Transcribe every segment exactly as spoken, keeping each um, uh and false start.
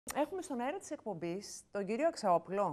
Έχουμε στον αέρα της εκπομπής τον κύριο Αξαόπουλο.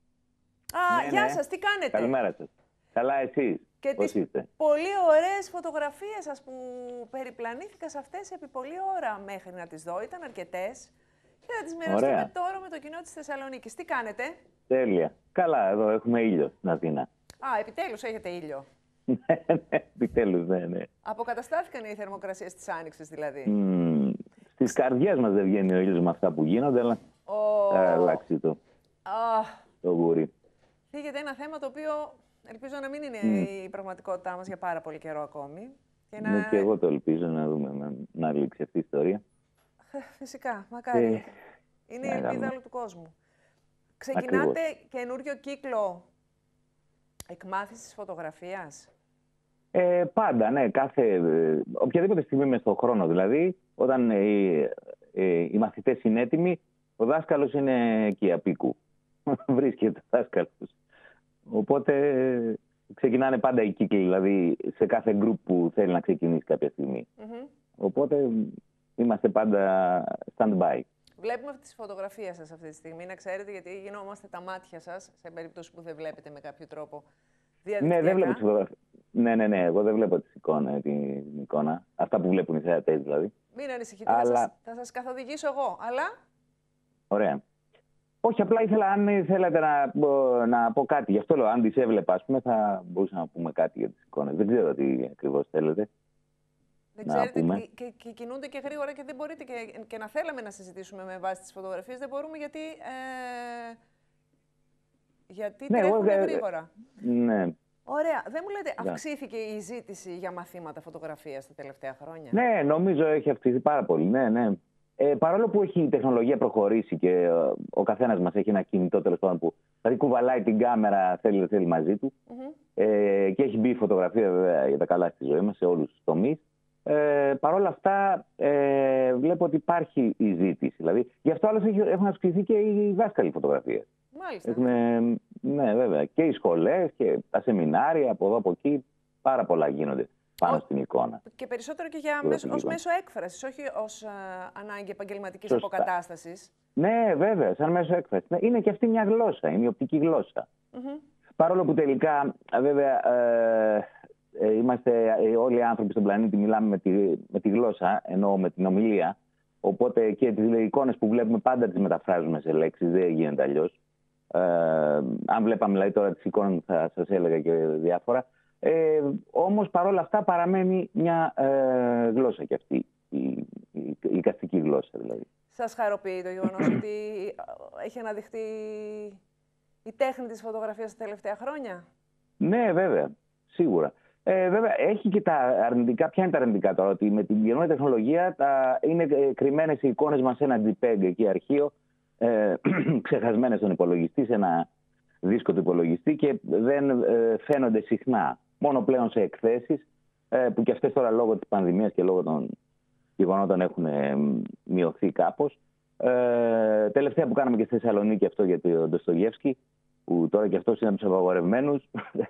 Α, Ναι, γεια ναι. σας, τι κάνετε? Καλημέρα σας. Καλά, εσείς. Και Πώς τις είστε? πολύ ωραίες φωτογραφίες σας που περιπλανήθηκα σε αυτές επί πολλή ώρα μέχρι να τις δω. Ήταν αρκετές. Και θα τις μοιραστούμε Ωραία. τώρα με το κοινό της Θεσσαλονίκης. Τι κάνετε? Τέλεια. Καλά, εδώ έχουμε ήλιο στην Αθήνα. Α, επιτέλους έχετε ήλιο. Ναι, ναι, επιτέλους, ναι, ναι. Αποκαταστάθηκαν οι θερμοκρασίες της Άνοιξης δηλαδή. Μμμ, στις καρδιές μας δεν βγαίνει ο ήλιος με αυτά που γίνονται, αλλά Ω, θα αλλάξει το, α, το γούρι. θίγεται ένα θέμα το οποίο ελπίζω να μην είναι η πραγματικότητά μας για πάρα πολύ καιρό ακόμη. Και να... Ναι, και εγώ το ελπίζω να δούμε να, να λήξει αυτή η ιστορία. Φυσικά, μακάρι. Ε, Είναι η να ελπίδα κάνουμε. όλου του κόσμου. Ξεκινάτε καινούριο κύκλο εκμάθησης της φωτογραφίας. Ε, πάντα, ναι, κάθε, ε, οποιαδήποτε στιγμή μες στον χρόνο, δηλαδή, όταν ε, ε, οι μαθητές είναι έτοιμοι, ο δάσκαλος είναι εκεί απίκου. Βρίσκεται ο δάσκαλος. Οπότε ε, ξεκινάνε πάντα οι κύκλοι, δηλαδή σε κάθε γκρουπ που θέλει να ξεκινήσει κάποια στιγμή. Mm-hmm. Οπότε είμαστε πάντα stand-by. Βλέπουμε αυτή τις φωτογραφίες σας αυτή τη στιγμή, να ξέρετε, γιατί γινόμαστε τα μάτια σας, σε περίπτωση που δεν βλέπετε με κάποιο τρόπο διαδικτυακά. Ναι, δεν βλέπω τις φωτογραφίες. Ναι, ναι, ναι, εγώ δεν βλέπω τις εικόνες, την, την εικόνα. Αυτά που βλέπουν οι θεατές δηλαδή. Μην ανησυχείτε, Αλλά... θα, σας, θα σας καθοδηγήσω εγώ, αλλά... Ωραία. Όχι, απλά ήθελα, αν θέλατε να, να πω κάτι. Γι' αυτό λέω, αν τις έβλεπα, ας πούμε, θα μπορούσαμε να πούμε κάτι για τις εικόνες. Δεν ξέρω τι ακριβώς θέλετε. Δεν να ξέρετε, πούμε. και, και, και κινούνται και γρήγορα και δεν μπορείτε και, και να θέλαμε να συζητήσουμε με βάση τις φωτογραφίες. Δεν μπορούμε γιατί, ε, γιατί Ναι, τρέχουν εγώ, γρήγορα. Ναι. Ωραία. Δεν μου λέτε, Ναι. αυξήθηκε η ζήτηση για μαθήματα φωτογραφίας τα τελευταία χρόνια? Ναι, νομίζω έχει αυξηθεί πάρα πολύ. Ναι, ναι. Ε, παρόλο που έχει η τεχνολογία προχωρήσει και ε, ο καθένας μας έχει ένα κινητό, τέλος πάντων, που δηλαδή κουβαλάει την κάμερα, θέλει, δεν θέλει μαζί του. Mm-hmm. Ε, και έχει μπει η φωτογραφία βέβαια για τα καλά στη ζωή μας, σε όλους τους τομείς. Ε, Παρ' όλα αυτά, ε, βλέπω ότι υπάρχει η ζήτηση. Δηλαδή, γι' αυτό άλλως έχουν αυξηθεί και οι δάσκαλοι φωτογραφίες. Μάλιστα. Έχουν, ναι, βέβαια. Και οι σχολές και τα σεμινάρια από εδώ από εκεί. Πάρα πολλά γίνονται πάνω Ο... στην εικόνα. Και περισσότερο και για μέσω, ως μέσο έκφρασης, όχι ως α, ανάγκη επαγγελματικής Σωστά. αποκατάστασης. Ναι, βέβαια, σαν μέσο έκφρασης. Είναι και αυτή μια γλώσσα, είναι η οπτική γλώσσα. Mm-hmm. Παρόλο που τελικά, βέβαια, ε, ε, είμαστε όλοι οι άνθρωποι στον πλανήτη, μιλάμε με τη, με τη γλώσσα, ενώ με την ομιλία. Οπότε και τις εικόνες που βλέπουμε πάντα τις μεταφράζουμε σε λέξεις, δεν γίνεται αλλιώς. Ε, αν βλέπαμε δηλαδή, τώρα τις εικόνες θα σας έλεγα και διάφορα. Ε, όμως παρόλα αυτά παραμένει μια ε, γλώσσα και αυτή, η, η, η εικαστική γλώσσα δηλαδή. Σας χαροποιεί το γεγονός ότι έχει αναδειχθεί η τέχνη της φωτογραφίας τα τελευταία χρόνια? Ναι, βέβαια, σίγουρα. Ε, βέβαια, έχει και τα αρνητικά. Ποια είναι τα αρνητικά τώρα? Ότι με την καινούργια τεχνολογία τα, είναι κρυμμένες οι εικόνες μας σε ένα τζι πι ι-ι εκεί αρχείο, ε, ξεχασμένες στον υπολογιστή, σε ένα δίσκο του υπολογιστή και δεν ε, φαίνονται συχνά. Μόνο πλέον σε εκθέσεις, ε, που και αυτές τώρα λόγω της πανδημίας και λόγω των γεγονότων έχουν ε, μειωθεί κάπως. Ε, τελευταία που κάναμε και στη Θεσσαλονίκη αυτό για τον Ντοστογεύσκη, που τώρα και αυτός είναι από τους απαγορευμένους.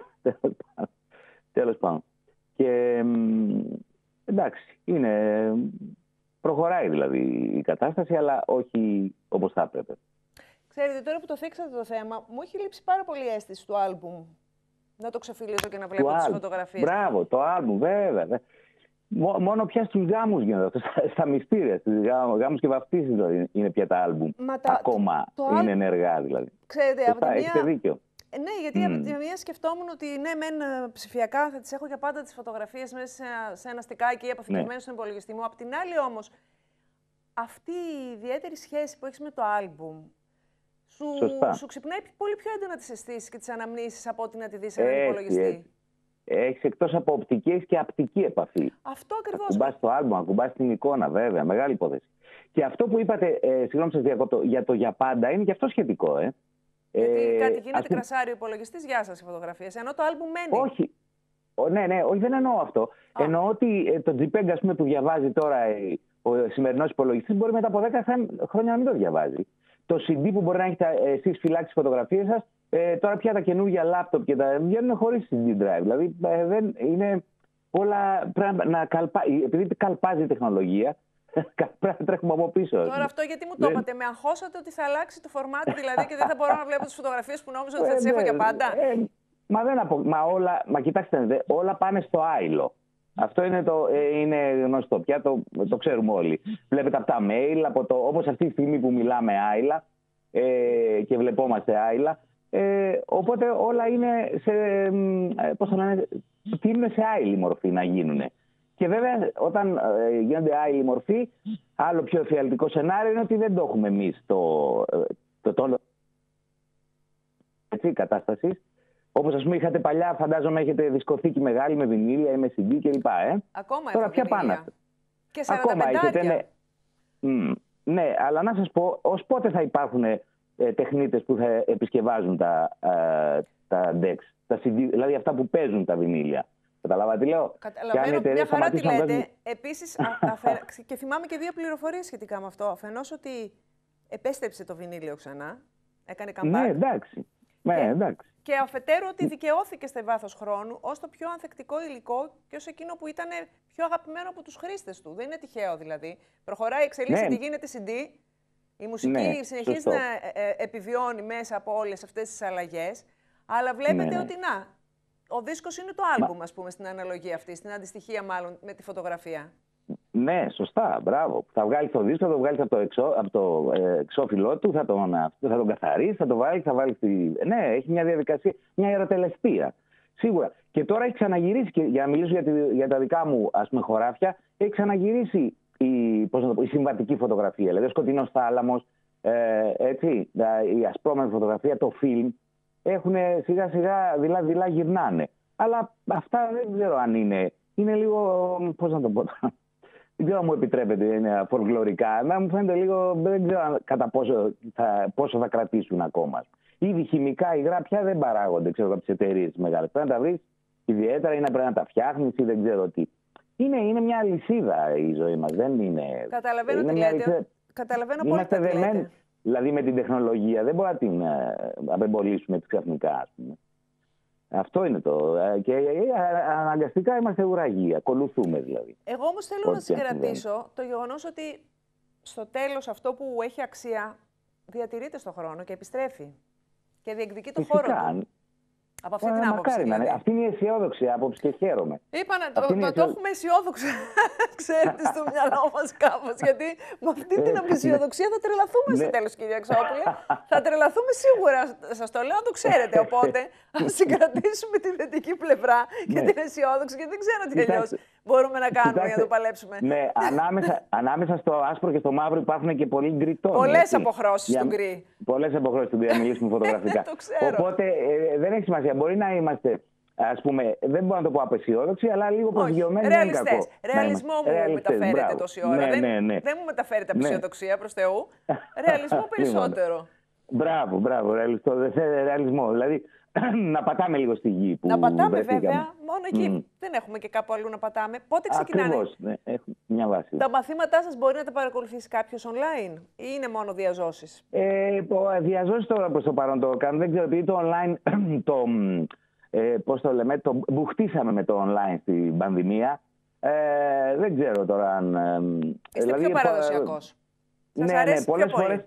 Τέλος πάντων. Και εντάξει, είναι, προχωράει δηλαδή η κατάσταση, αλλά όχι όπως θα έπρεπε. Ξέρετε, τώρα που το θίξατε το θέμα, μου έχει λείψει πάρα πολύ η αίσθηση του άλμπουμ. Να το ξεφυλίσω και να βλέπω τις φωτογραφίες. Μπράβο, το άλμπουμ, βέβαια. Μόνο πια στους γάμους γίνονται, στα, στα μυστήρια, στους γάμους και βαφτίσεις δηλαδή, είναι πια τα άλμπουμ. Τα, Ακόμα το, το είναι ενεργά δηλαδή. Ξέρετε, Σωστά, από τη μία... έχετε δίκιο. Ναι, γιατί mm. από τη μία σκεφτόμουν ότι ναι, μεν ψηφιακά θα τις έχω για πάντα τις φωτογραφίες μέσα σε ένα, σε ένα στικάκι ή αποθηκευμένες ναι. στον υπολογιστή μου. Απ' την άλλη όμως, αυτή η ιδιαίτερη σχέση που έχεις με το άλμπουμ σου, σου ξυπνάει πολύ πιο έντονα τις αισθήσεις και τις αναμνήσεις από ότι να τη δεις σε έναν υπολογιστή. Έτσι. Έχεις εκτός από οπτική και απτική επαφή. Αυτό ακριβώς. Ακουμπάς το άλμπουμ, ακουμπάς την εικόνα, βέβαια, μεγάλη υπόθεση. Και αυτό που είπατε, ε, συγγνώμη σας διακόπτω, για το για πάντα είναι και αυτό σχετικό, ε. Γιατί ε, κάτι γίνεται, ας... κρασάρει ο υπολογιστής, γεια σας οι φωτογραφίες, ενώ το άλμπουμ μένει. Όχι, ο, ναι, ναι, όχι, δεν εννοώ αυτό. Α. Εννοώ ότι ε, το τζι πι ι, ας πούμε, που διαβάζει τώρα ε, ο σημερινός υπολογιστής μπορεί μετά από δέκα χρόνια να μην το διαβάζει. Το σι ντι που μπορεί να έχετε εσείς φυλάξει τις φωτογραφίες σας, ε, τώρα πια τα καινούργια λάπτοπ και τα βγαίνουν χωρίς σι ντι drive. Δηλαδή ε, δεν είναι όλα, πρέπει να καλπά, επειδή καλπάζει η τεχνολογία, πρέπει να τρέχουμε από πίσω. Τώρα αυτό γιατί μου το δεν... είπατε, με αγχώσατε ότι θα αλλάξει το φορμάτι δηλαδή και δεν θα μπορώ να βλέπω τις φωτογραφίες που νόμιζα ότι θα τις έχω για πάντα. Ε, μα δεν απο... μα όλα, μα κοιτάξτε, όλα πάνε στο άϊλο. Αυτό είναι, το, ε, είναι γνωστό πια, το, το ξέρουμε όλοι. Βλέπετε από τα mail, από το, όπως αυτή τη στιγμή που μιλάμε άϊλα ε, και βλεπόμαστε άϊλα. Ε, οπότε όλα είναι σε, ε, πώς θα λένε, τείνουν σε άειλη μορφή να γίνουν. Και βέβαια όταν ε, γίνονται άειλη μορφή, άλλο πιο εφιαλτικό σενάριο είναι ότι δεν το έχουμε εμείς το, το, το, το κατάσταση. Όπως ας πούμε είχατε παλιά, φαντάζομαι έχετε δισκοθήκη μεγάλη με βινίλια ή με σι ντι κλπ. Ε. Ακόμα Τώρα έχω πια πάνε. Και σαράντα πέντε. Ναι. Mm, ναι, αλλά να σας πω, ως πότε θα υπάρχουν ε, τεχνίτες που θα επισκευάζουν τα, ε, τα ντεξ, τα σι ντι, δηλαδή αυτά που παίζουν τα βινίλια. Καταλάβατε τι λέω. Καταλαβαίνω, μια χαρά τι λέτε. Παίζουν... Επίσης, αφε... και θυμάμαι και δύο πληροφορίες σχετικά με αυτό. Αφενός ότι επέστρεψε το βινίλιο ξανά, έκανε comeback. Ναι, εντάξει. Ναι, και, εντάξει. και αφετέρου ότι δικαιώθηκε σε βάθος χρόνου ως το πιο ανθεκτικό υλικό και ως εκείνο που ήταν πιο αγαπημένο από τους χρήστες του. Δεν είναι τυχαίο δηλαδή. Προχωράει, εξελίσσεται, ναι. Γίνεται σι ντι. Η μουσική ναι, συνεχίζει σωστό. να ε, επιβιώνει μέσα από όλες αυτές τις αλλαγές. Αλλά βλέπετε ναι, ναι. ότι να, ο δίσκος είναι το άλμπουμ, Μα... ας πούμε, στην αναλογία αυτή, στην αντιστοιχεία μάλλον με τη φωτογραφία. Ναι, σωστά, μπράβο. Θα βγάλει το δίσκο, θα το βγάλει από το, εξώ, από το ε, εξώφυλλό του, θα τον, θα τον καθαρίσει, θα το βάλει, θα βάλει στη... Ναι, έχει μια διαδικασία, μια ιεροτελεστία. Σίγουρα. Και τώρα έχει ξαναγυρίσει, και για να μιλήσω για, τη, για τα δικά μου ας πούμε, χωράφια, έχει ξαναγυρίσει η, πώς να το πω, η συμβατική φωτογραφία. Δηλαδή ο σκοτεινός θάλαμος, ε, έτσι, η ασπρόμαυρη φωτογραφία, το φιλμ, έχουν σιγά σιγά δειλά-δειλά γυρνάνε. Αλλά αυτά δεν ξέρω αν είναι. Είναι λίγο, πώς να το πω τώρα. Δεν ξέρω αν μου επιτρέπετε, είναι φορκλωρικά. Εμένα μου φαίνεται λίγο, δεν ξέρω κατά πόσο θα, πόσο θα κρατήσουν ακόμα. Ήδη χημικά υγρά πια δεν παράγονται, ξέρω, από τις εταιρείες μεγάλες. Πρέπει να τα βρεις ιδιαίτερα ή να πρέπει να τα φτιάχνεις ή δεν ξέρω τι. Είναι, είναι μια αλυσίδα η ζωή μας, δεν είναι... Καταλαβαίνω τι λέτε. Καταλαβαίνω πολύ τι λέτε. Δηλαδή με την τεχνολογία δεν μπορούμε να την απεμπολίσουμε έτσι ξαφνικά, ας πούμε. Αυτό είναι το. Και αναγκαστικά είμαστε ουραγοί. Ακολουθούμε δηλαδή. Εγώ όμως θέλω Ό, να συγκρατήσω το γεγονός ότι στο τέλος αυτό που έχει αξία διατηρείται στον χρόνο και επιστρέφει. Και διεκδικεί το χώρο του. Από αυτή την άποψη. Δηλαδή. Αυτή είναι η αισιόδοξη άποψη και χαίρομαι. Είπα να το, το, το έχουμε αισιόδοξο, ξέρετε, στο μυαλό μας κάπως. Γιατί με αυτή την αισιοδοξία θα τρελαθούμε στο τέλος, κύριε Αξιόπουλε. Θα τρελαθούμε σίγουρα, σας το λέω να το ξέρετε. Οπότε ας συγκρατήσουμε τη θετική πλευρά και την αισιόδοξη, γιατί δεν ξέρω τι αλλιώς μπορούμε να κάνουμε Κοιτάξτε, για να το παλέψουμε. Ναι, ανάμεσα, ανάμεσα στο άσπρο και στο μαύρο υπάρχουν και πολλοί γκριτόνοι. Πολλές αποχρώσεις του γκρι. Πολλές αποχρώσεις του γκρι, να μιλήσουμε φωτογραφικά. Οπότε ε, δεν έχει σημασία. Μπορεί να είμαστε, ας πούμε, δεν μπορώ να το πω απεσιόδοξοι, αλλά λίγο προσγειωμένοι. Ρεαλιστές. Ρεαλισμό μου Ρεαλιστές, μεταφέρετε μπράβο. τόση ώρα. Ναι, δεν, ναι, ναι. δεν μου μεταφέρετε απεσιοδοξία προς Θεού. Ρεαλισμό περισσότερο. Μπράβο, μπράβο, ρεαλιστό, ρεαλισμό. Δηλαδή να πατάμε λίγο στη γη που Να πατάμε βρεθήκαμε. βέβαια, μόνο εκεί. Mm. Δεν έχουμε και κάπου αλλού να πατάμε. Πότε ξεκινάνε? Ακριβώς, ναι, έχουμε μια βάση. Τα μαθήματά σας μπορεί να τα παρακολουθήσει κάποιος online ή είναι μόνο διαζώσεις? Ε, διαζώσεις τώρα προς το παρόν το κάνω. Δεν ξέρω, επειδή το online, το, ε, πώς το λέμε, το μπουχτίσαμε με το online στην πανδημία. Ε, δεν ξέρω τώρα αν... Είστε δηλαδή, πιο παραδοσιακός. Ναι, σας αρέσει ναι, πολλές πιο πολύ. φορές.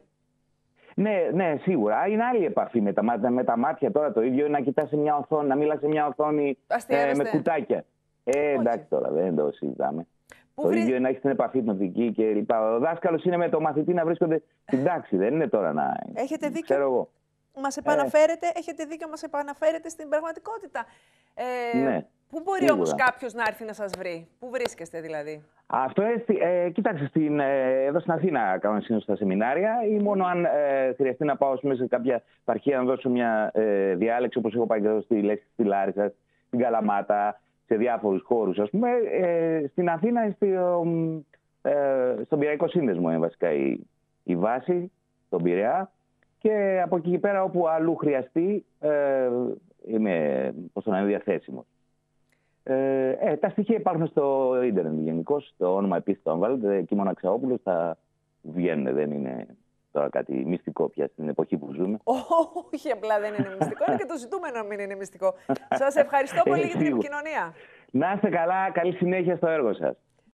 Ναι, ναι, σίγουρα. Είναι άλλη επαφή με τα, μάτια, με τα μάτια τώρα. Το ίδιο είναι να κοιτάς σε μια οθόνη, να μιλάς σε μια οθόνη ε, με κουτάκια. Ε, εντάξει τώρα, δεν το συζητάμε. Πού το βρει... ίδιο είναι να έχεις την επαφή πνευματική και λοιπά. Ο δάσκαλος είναι με το μαθητή να βρίσκονται στην τάξη. Δεν είναι τώρα να. Έχετε δίκιο. Ξέρω εγώ. Μας επαναφέρετε, ε... έχετε δίκιο, μας επαναφέρετε στην πραγματικότητα. Ε, ναι. Πού μπορεί όμως κάποιος να έρθει να σας βρει? Πού βρίσκεστε δηλαδή? Αυτό ε, κοίταξε, στην, ε, εδώ στην Αθήνα κάνω συνήθως στα σεμινάρια ή μόνο αν ε, χρειαστεί να πάω σε κάποια επαρχία να δώσω μια ε, διάλεξη, όπως έχω πάει και εδώ στη Λέξη, στη Λάρισα, στην Καλαμάτα, σε διάφορους χώρους, ας πούμε. Ε, στην Αθήνα, στη, ε, στον Πειραϊκό Σύνδεσμο είναι βασικά η, η βάση, στον Πειραιά, και από εκεί και πέρα όπου αλλού χρειαστεί ε, είμαι, πώς το να είναι, διαθέσιμος. Ε, ε, τα στοιχεία υπάρχουν στο ίντερνετ γενικώς. Το όνομα επίσης το αν βάλετε, Κίμων Αξιόπουλος, θα βγαίνουν. Δεν είναι τώρα κάτι μυστικό πια στην εποχή που ζούμε. Όχι, απλά δεν είναι μυστικό, είναι και το ζητούμενο να μην είναι μυστικό. Σας ευχαριστώ πολύ για την επικοινωνία. Να είστε καλά, καλή συνέχεια στο έργο σας.